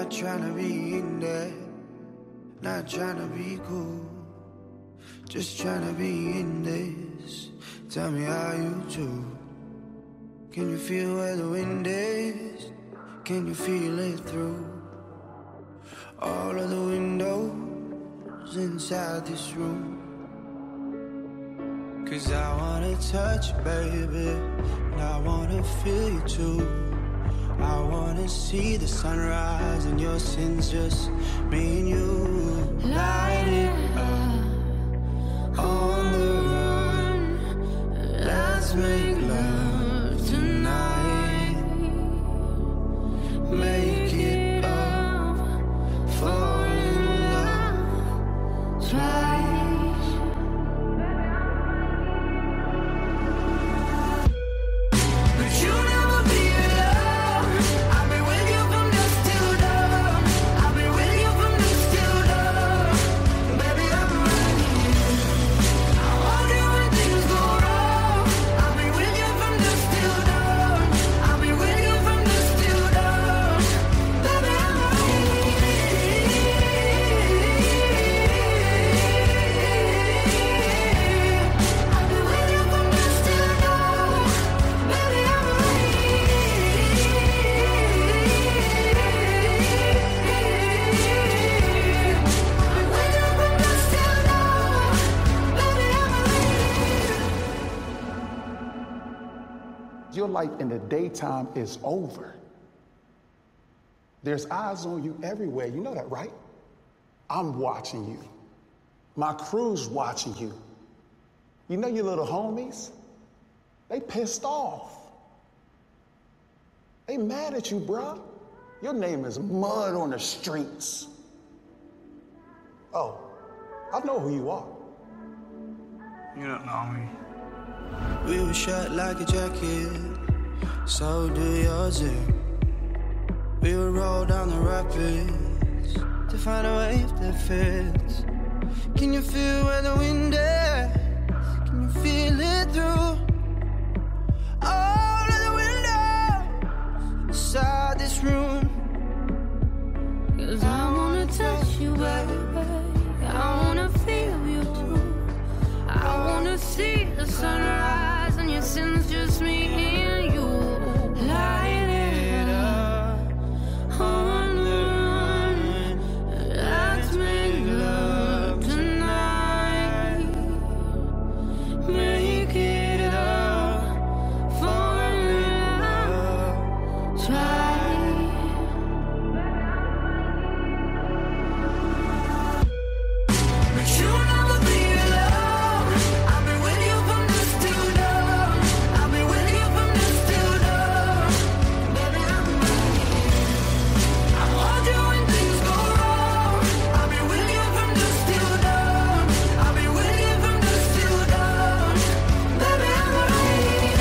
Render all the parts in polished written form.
Not trying to be in there, not trying to be cool, just trying to be in this. Tell me how you do. Can you feel where the wind is? Can you feel it through all of the windows inside this room? 'Cause I wanna touch you, baby, and I wanna feel you too. I wanna see the sunrise and your sins, just me and you. Light it up on the run. Let's make love tonight. Make it up, fall in love twice. Your life in the daytime is over. There's eyes on you everywhere. You know that, right? I'm watching you. My crew's watching you. You know your little homies? They pissed off. They mad at you, bruh. Your name is mud on the streets. Oh, I know who you are. You don't know me. We were shut like a jacket, so do yours. We would roll down the rapids to find a wave that fits. Can you feel where the wind is? Can you feel it through all of the windows inside this room? 'Cause I wanna touch you, baby, I wanna feel you too. I wanna see the sunrise and your sins, just me and you. Light it up on the run. Let's make love tonight. Make it up for love. Try. But you never be alone. I've been with you from dusk till dawn. I've been with you from dusk till dawn. Baby, I'm ready. I want you when things go wrong. I've been with you from dusk till dawn. I've been with you from dusk till dawn. Baby, I'm ready.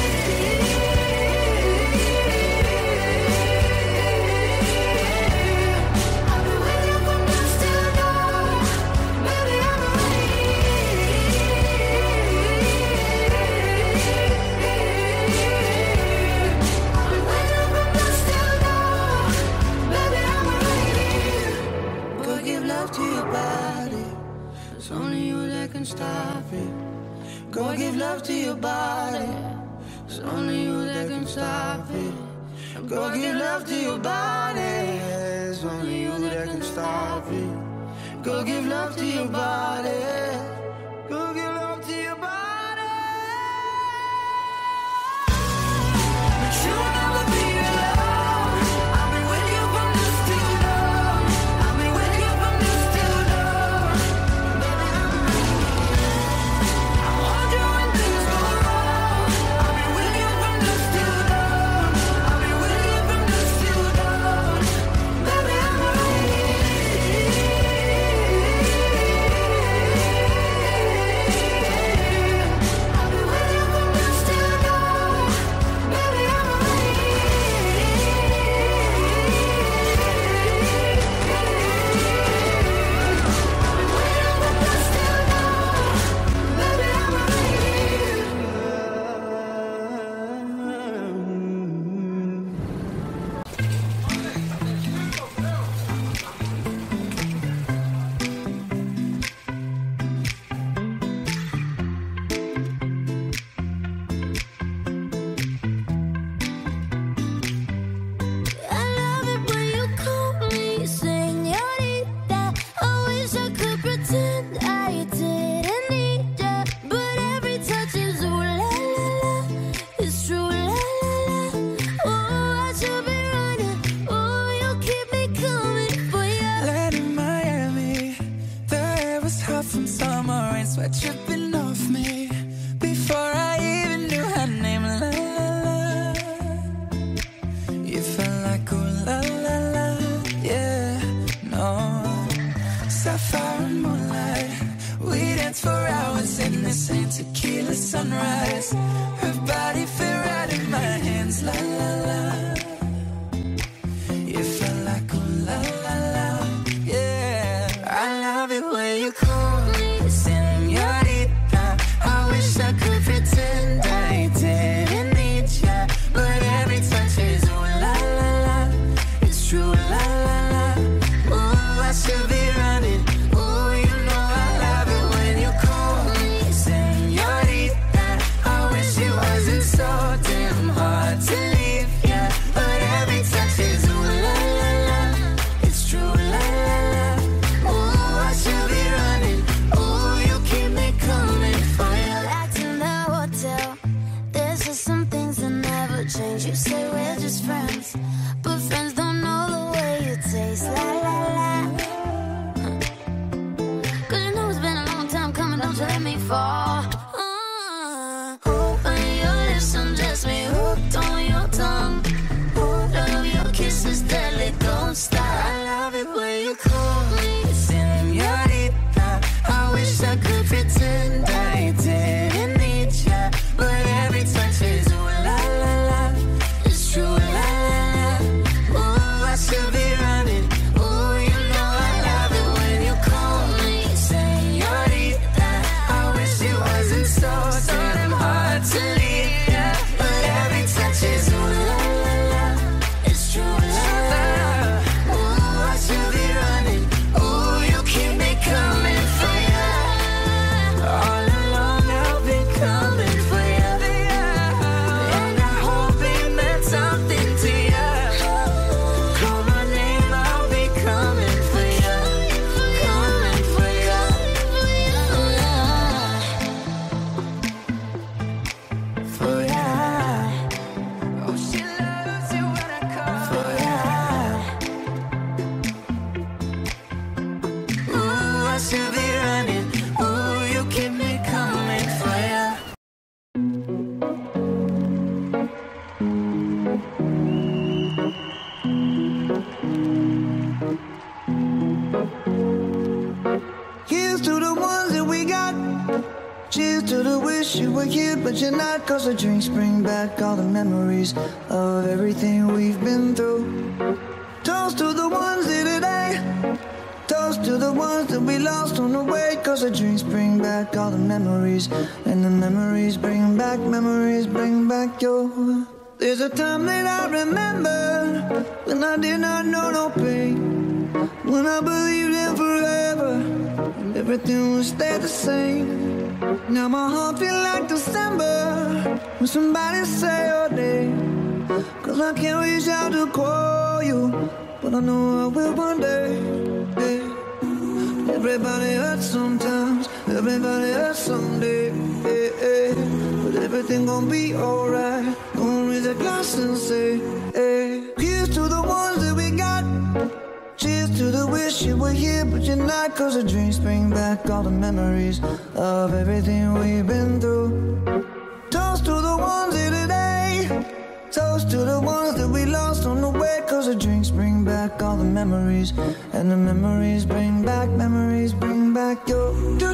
I've been with you from dusk till dawn. Baby, I'm Go give love to your body. It's only you that can stop it. Go give love to your body. It's only you that can stop it. Go give love to your body. It's only you that can stop it. Go give love to your body. Go give love to your body. But you'll never be alone. I've been with you from dusk till dawn. I've been with you from dusk till dawn. Baby, I'm ready. I want you when things go wrong. I've been with you from dusk till dawn. I've been with you from dusk till dawn. Baby, I'm ready. dripping off me before I even knew her name. La la la. You felt like ooh la la la. Yeah, no. Sapphire and moonlight, we danced for hours in the same tequila sunrise. Her body fit right in my hands. La la la. You felt like ooh la la la. Yeah, I love it when you call me señorita. I wish I could pretend I didn't need ya, but every touch is ooh la la la. It's true la la la. Ooh, I should be running. Ooh, you know I love it when you call me señorita. I wish it wasn't so damn hard to leave ya, but every touch is ooh la la la. It's true la la la. Ooh, I should be running. Ooh, you keep me coming for ya. Back in the hotel, there's just some things that never change. You say we're just friends, but friends don't know the way you taste. La la la. Cause you know it's been a long time coming, don't you let me fall. When your lips undress me, hooked on your tongue. Love your kisses deadly, don't stop. I love it when you call me señorita. I wish I could pretend I didn't need ya, but every touch is ooh la la la. It's true la la la. Ooh, I should be running. Ooh, you know I love it when you call me señorita. I wish it wasn't so damn hard to leave ya, but every touch is ooh la la la. It's true la la la. Ooh, I should be running. Ooh, you keep me coming for ya. All along I've been coming for ya, and I hope it meant something to ya. Call my name, I'll be coming for ya, coming for ya. For ya. Oh, she loves it when I call for ya. Ooh, I should be running. Ooh, you keep me coming for ya. Here's to the ones that we got. Cheers to the wish you were here, but you're not. Cause the drinks bring back all the memories of everything we've been through. Toast to the ones here today. Toast to the ones that we lost on the way. Cause the drinks bring back all the memories, and the memories bring back your. There's a time that I remember when I did not know no pain, when I believed in forever and everything would stay the same. Now my heart feel like December when somebody say your name. Cause I can't reach out to call you, but I know I will one day. Yeah. Everybody hurts sometimes, everybody hurts someday. Yeah. But everything gon' be alright. Gonna raise a glass and say, hey. Here's to the ones that we got. Cheers to the wish you were here, but you're not. Cause the drinks bring back all the memories of everything we've been through. Toast to the ones here today. Toast to the ones that we lost on the way. Cause the drinks bring back all the memories, and the memories bring back your.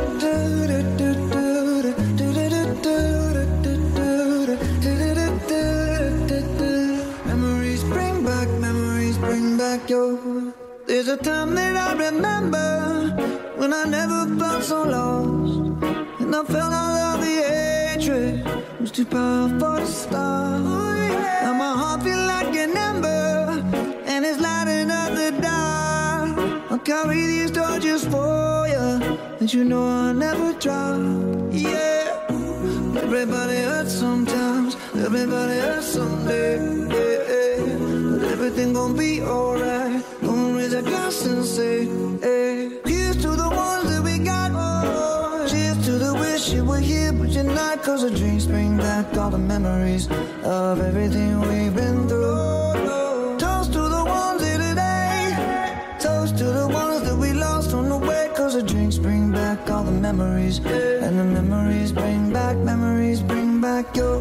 Memories bring back your. There's a time that I remember when I never felt so lost, and I felt all of the hatred was too powerful to stop. Now my heart feel like an ember, and it's lighting up the dark. I'll carry these torches for you, and you know I'll never drop. Yeah. Everybody hurts sometimes, everybody hurts someday. Yeah. But everything gon' be alright. Gonna raise a glass and say, hey. Here's to the ones that we got. Cheers to the wish you were here, but you're not. Cause the drinks bring back all the memories of everything we've been through. Toast to the ones here today. Toast to the ones that we lost on the way. Cause the drinks bring back all the memories, and the the memories bring back your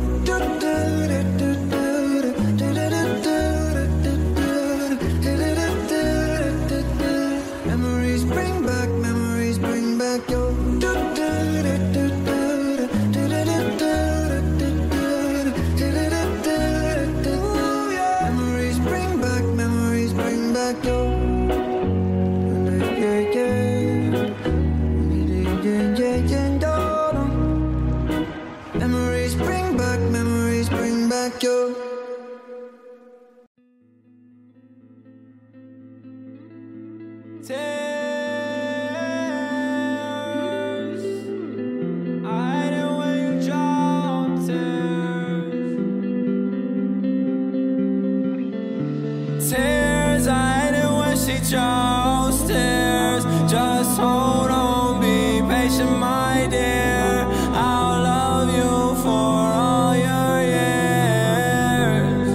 memories bring back your memories bring back your memories bring back your Tears, I hate it when she chose tears. Just hold on, be patient, my dear. I'll love you for all your years.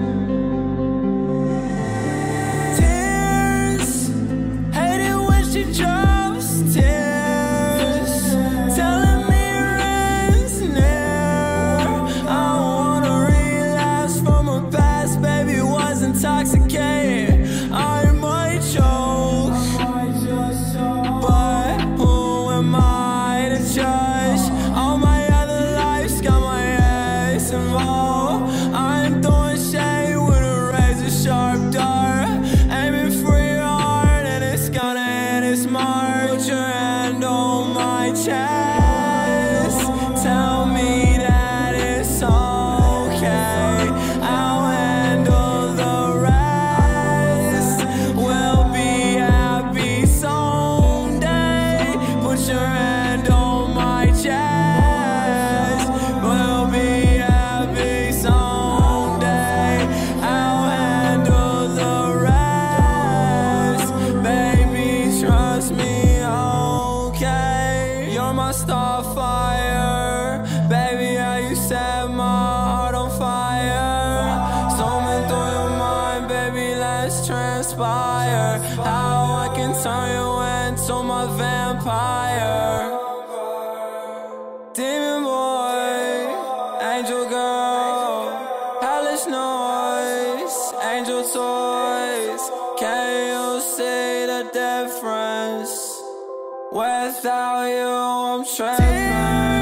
Tears, hate it when she chose tears. Telling me your end's near. I don't wanna relapse from her past, baby, was intoxicated. I might choke, but who am I to judge? All my other lives got my ex involved. I'm throwing shade with a razor sharp dart, aiming for your heart and it's gonna hit its mark. Put your hand on my chest, tell me that it's okay. I'll handle the rest. We'll be happy someday. Put your hand on my chest. We'll be happy someday. I'll handle the rest. Baby, trust me, okay? You're my starfire. Baby, how you set my heart on fire. Storming through your mind, baby, let's transpire. How I can turn you into my vampire. Demon boy, angel girl, hellish noise, angel toys. Can you see the difference? Without you, I'm trapped.